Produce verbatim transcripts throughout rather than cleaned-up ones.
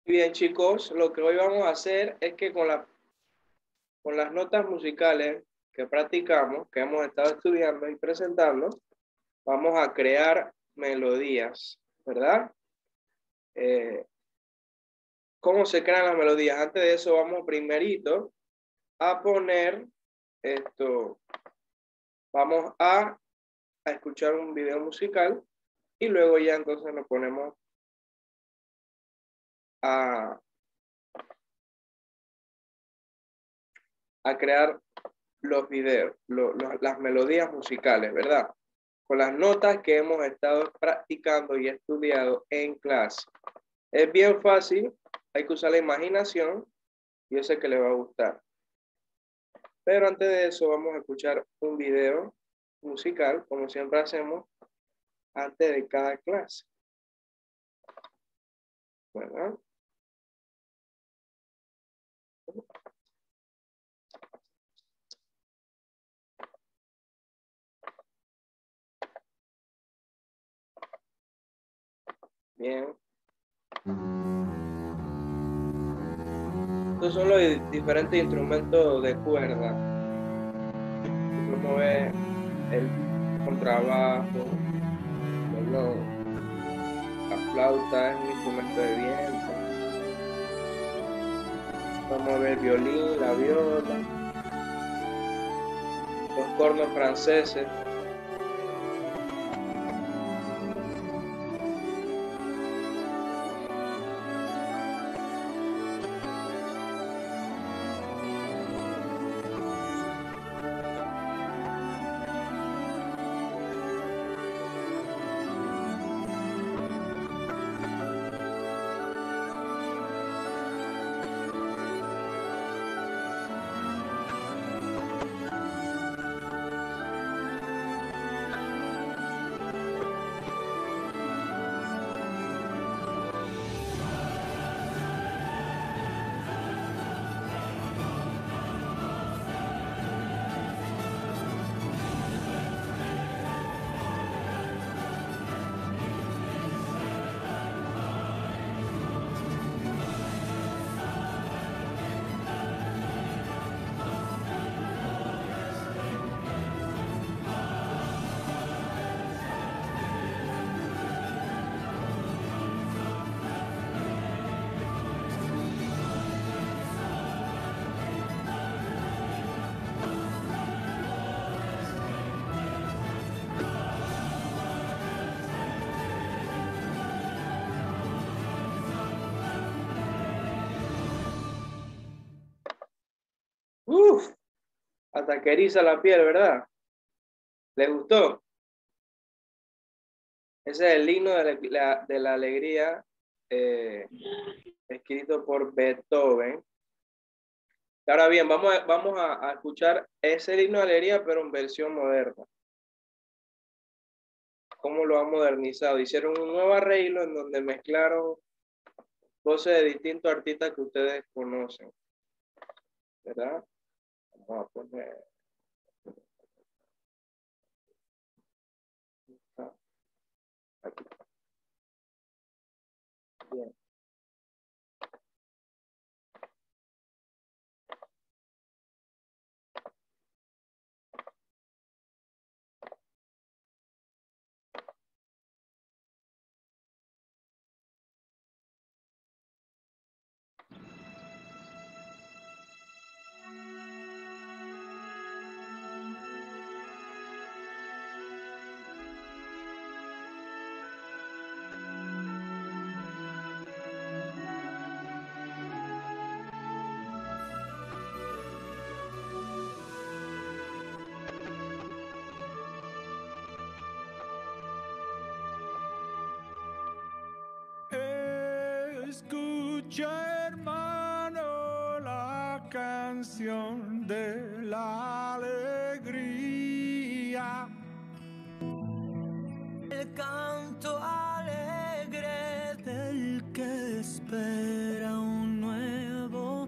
Bien, chicos, lo que hoy vamos a hacer es que con, la, con las notas musicales que practicamos, que hemos estado estudiando y presentando, vamos a crear melodías, ¿verdad? Eh, ¿Cómo se crean las melodías? Antes de eso, vamos primerito a poner esto, vamos a, a escuchar un video musical y luego ya entonces nos ponemos a, a crear los videos, lo, lo, las melodías musicales, ¿verdad? Con las notas que hemos estado practicando y estudiado en clase. Es bien fácil, hay que usar la imaginación y yo sé que le va a gustar. Pero antes de eso vamos a escuchar un video musical, como siempre hacemos, antes de cada clase. ¿Verdad? Bien. Estos son los diferentes instrumentos de cuerda. Uno ve el contrabajo, ¿no? La flauta es un instrumento de viento. Vamos a ver el violín, la viola, los cornos franceses. Uf, hasta que eriza la piel, ¿verdad? ¿Les gustó? Ese es el himno de la, la- de la alegría, eh, escrito por Beethoven. Ahora bien, vamos a, vamos a, a escuchar ese himno de la alegría, pero en versión moderna. ¿Cómo lo han modernizado? Hicieron un nuevo arreglo en donde mezclaron voces de distintos artistas que ustedes conocen, ¿verdad? Vamos a poner aquí. Bien. Escucha, hermano, la canción de la alegría. El canto alegre del que espera un nuevo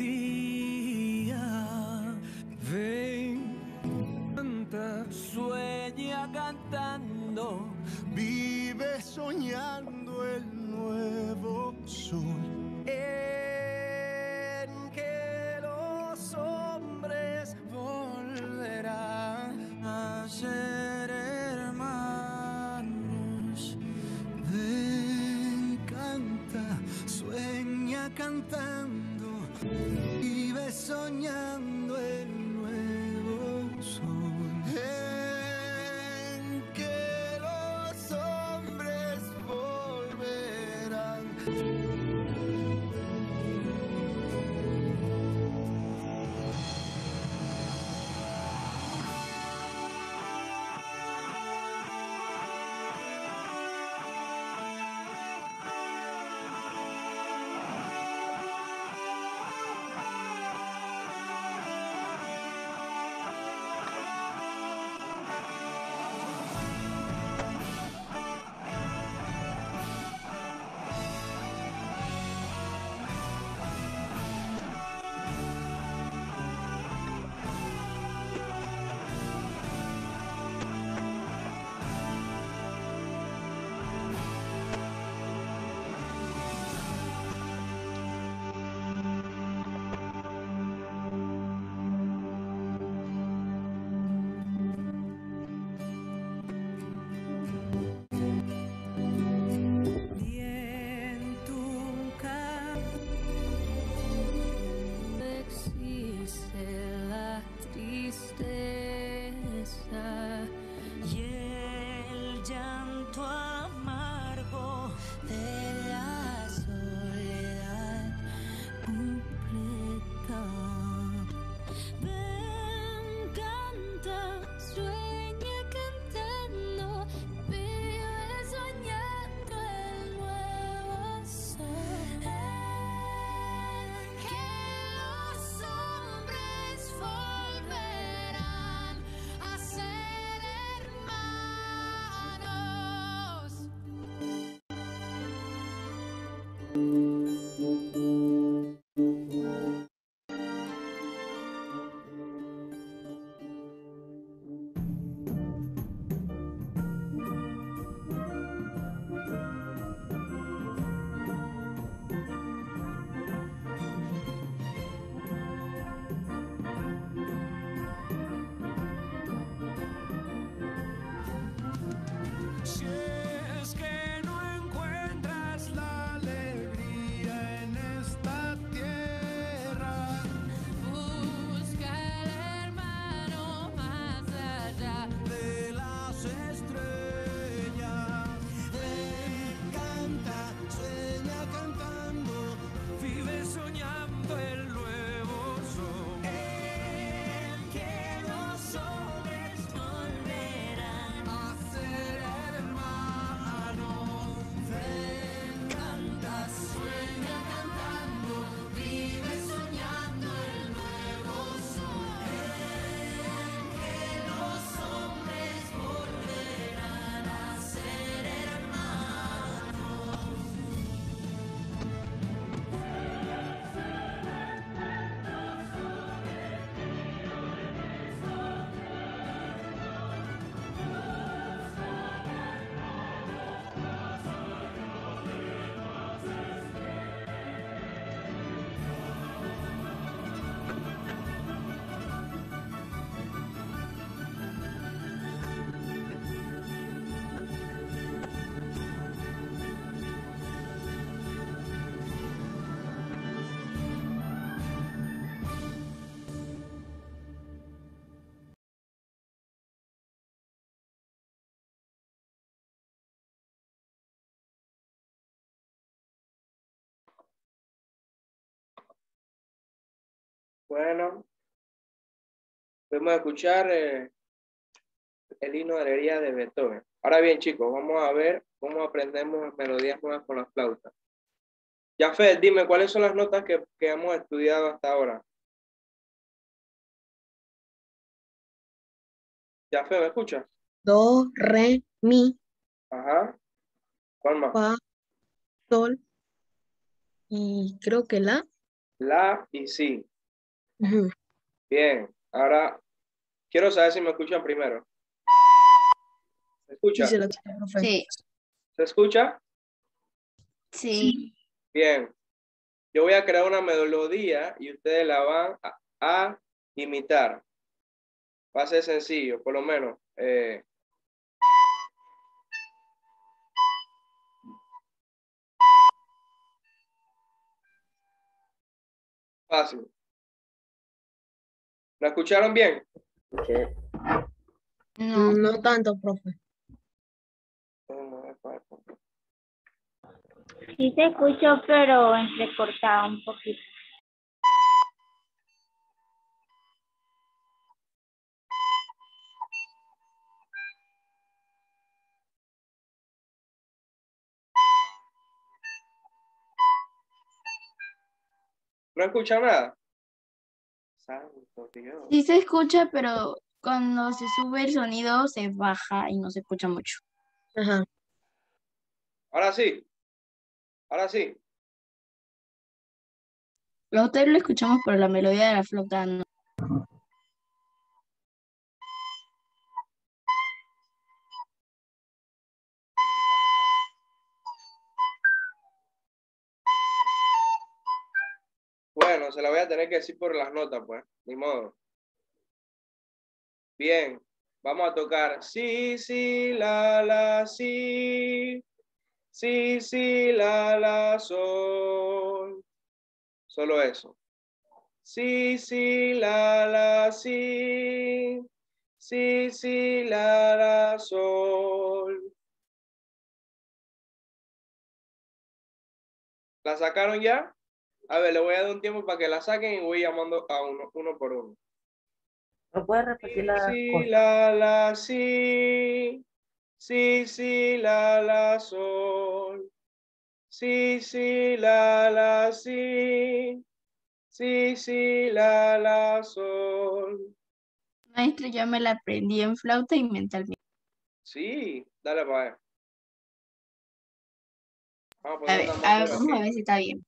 día. Ven, canta, sueña cantando, vive soñando el nuevo sol. cantando, vive soñando el nuevo sol, en que los hombres volverán. Bueno, podemos escuchar eh, el himno de alegría de Beethoven. Ahora bien, chicos, vamos a ver cómo aprendemos melodías nuevas con la flauta. Jafet, dime, ¿cuáles son las notas que, que hemos estudiado hasta ahora? Jafet, ¿me escuchas? Do, re, mi, Ajá. ¿Cuál más? fa, sol y creo que la. La y si. Ujú. Bien, ahora quiero saber si me escuchan primero. ¿Se escucha? Sí, se lo escucha, profe. Sí, ¿Se escucha? sí. Bien. Yo voy a crear una melodía y ustedes la van a, a imitar. Va a ser sencillo, por lo menos. Eh, Fácil. ¿Lo escucharon bien? No. No tanto, profe. Sí se escuchó, pero entrecortado un poquito. ¿No escuchan nada? Santo Dios. Sí se escucha, pero cuando se sube el sonido se baja y no se escucha mucho. Ajá. Ahora sí. Ahora sí. Nosotros lo escuchamos, pero la melodía de la flauta no. Bueno, se la voy a tener que decir por las notas, pues. Ni modo. Bien. Vamos a tocar sí, sí, la, la, sí. Sí, sí, la, la, sol. Solo eso. Sí, sí, la, la, sí. Sí, sí, la, la, sol. ¿La sacaron ya? A ver, le voy a dar un tiempo para que la saquen y voy llamando a uno, uno por uno. ¿No puedes repetir Sí, la sí, cosa? la, la, sí. Sí, sí, la, la, sol. Sí, sí, la, la, sí. Sí, sí, la, la, sol. Maestro, ya me la aprendí en flauta y mentalmente. Sí, dale para ver. Vamos a A poner ver, una más a ver, dura vamos a aquí. ver si está bien.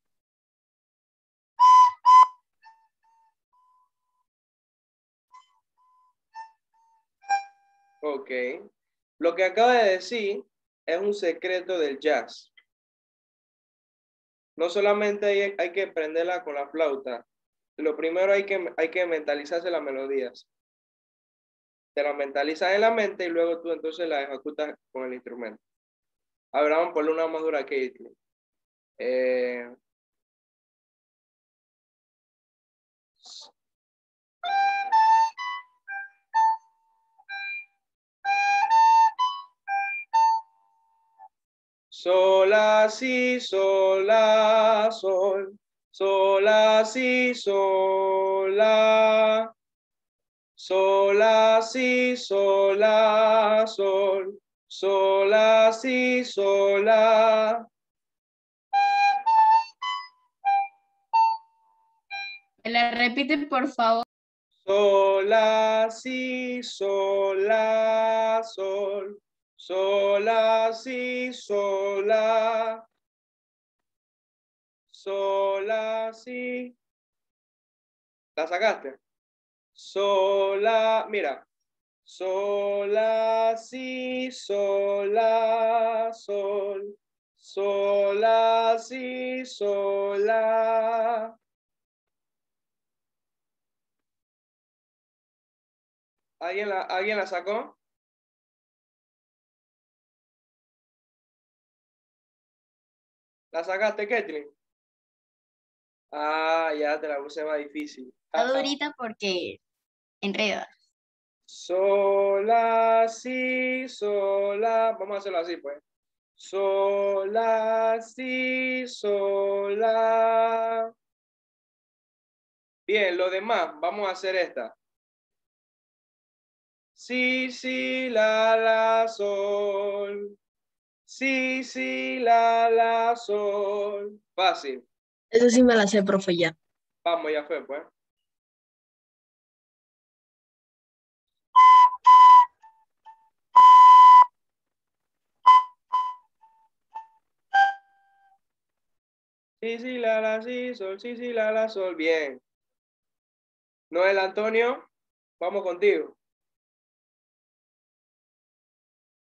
Ok. Lo que acaba de decir es un secreto del jazz. No solamente hay, hay que aprenderla con la flauta. Lo primero hay que, hay que mentalizarse las melodías. Te las mentalizas en la mente y luego tú entonces las ejecutas con el instrumento. A ver, vamos a ponerle una más dura que eh, sol, la, si, sol, la, sol. Sol, la, si, sol, la. Sol, la, si, sol, la, sol. Sol, la, si, sol, la. ¿Me la repiten, por favor? Sol, la, si, sol, la, sol. Sol, la, si, sol, la. Sol, la, si. ¿La sacaste? Sol, la, mira. Sol, la, si, sol, la, sol. Sol, la, si, sol, la. ¿Alguien la, ¿alguien la sacó? ¿La sacaste, Ketlin? Ah, ya te la puse más difícil. Está durita porque enreda. Sol, la, si, sol, la. Vamos a hacerlo así, pues. Sol, la, si, sol, la. Bien, lo demás, vamos a hacer esta. Si, si, la, la, sol. Si, si, la, la, sol. Fácil. Eso sí me la sé, profe, ya. Vamos, ya fue, pues. Si, si, la, la, si, sol, si, si, la, la, sol. Bien. Noel Antonio, vamos contigo.